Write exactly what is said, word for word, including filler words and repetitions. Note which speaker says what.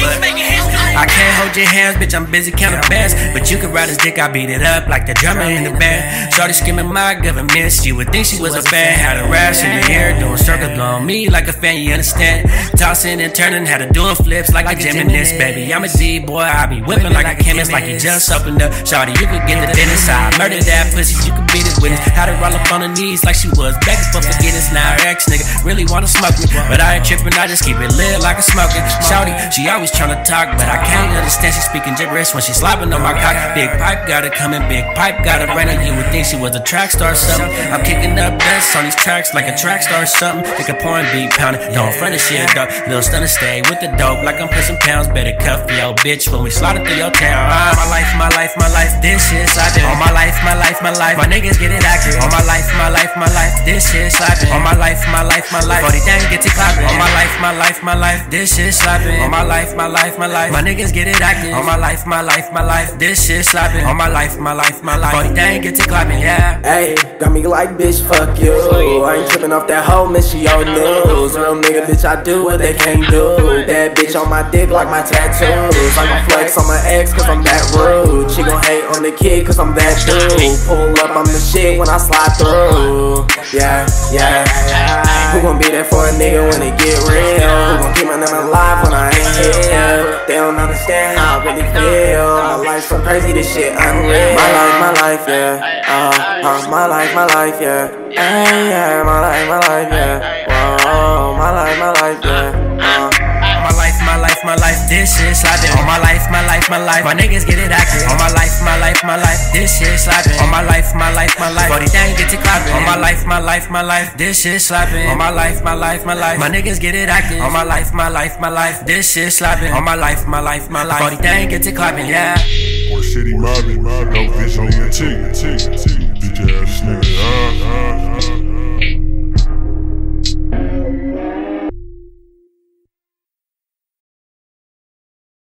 Speaker 1: but I can't hold your hands, bitch, I'm busy counting bands. But you can ride his dick, I beat it up like the drummer in the band. Shorty screaming my government, she would think she was a fan. Had a rash in the hair, doing circles on me like a fan, you understand? Tossing and turning, had her doing flips like a gymnast, baby. I'm a D-boy, I be whipping like a chemist, like you just opened up. Shorty, you could get the dentist. I murdered that pussy, you could beat it with it. Had her roll up on her knees like she was begging for forgiveness. Now her ex nigga really wanna smoke me, but I ain't tripping, I just keep it lit like a smoking. Shorty, she always tryna talk, but I can't understand. She speaking gibberish when she slobbing on my cock. Big pipe got her coming, big pipe got her running. You would think she was a track star or something. I'm kicking up dust on these tracks like a track star or something. Like a pouring beat pounding, don't front of shit though. Little stunner stay with the dope like I'm pushing pounds. Better cuff yo bitch when we slaughter through your town. Ah, my life, my life, my life, this shit slapping. On my life, my life, my life, my niggas get it accurate. On my life, my life, my life, this shit slapping. On my life, my life, my life, forty things get to clapping. On my life, my life, my life, this shit slapping. On my life, my life, my life, my niggas get it active. On my life, my life, my life, this shit slapping. On my life, my life, my life, forty things get to clapping, yeah.
Speaker 2: Hey, got me like bitch, fuck you. I ain't tripping off that hoe, man, she on news. Real nigga, bitch, I do what they can't do. That bitch on my dick like my tattoos. Like I flex on my ex cause I'm that rude. She gon' hate on the kid cause I'm that dude. Pull up, I'm the shit when I slide through. Yeah, yeah, yeah. Who gon' be there for a nigga when it get real? Who gon' keep my name alive when I ain't here? They don't understand how I really feel. My life's so crazy, this shit unreal. My life, my life, yeah. Uh, uh, my life, my life, yeah. Hey, yeah, my life, my life, yeah. Whoa, my life, my life, yeah. Uh.
Speaker 1: My life, my life, my life, this shit slapping. On my life, my life, my life, my niggas get it accurate. On my life, my life, my life, this shit slapping. On my life, my life, my life, forty things get to clapping. On my life, my life, my life, this shit slapping. On my life, my life, my life, my niggas get it active. On my life, my life, my life, this shit slapping. On my life, my life, my life, forty things get to clapping, yeah.
Speaker 3: Or shitty Mobby, no vision, T, T, T, bitch ass nigga.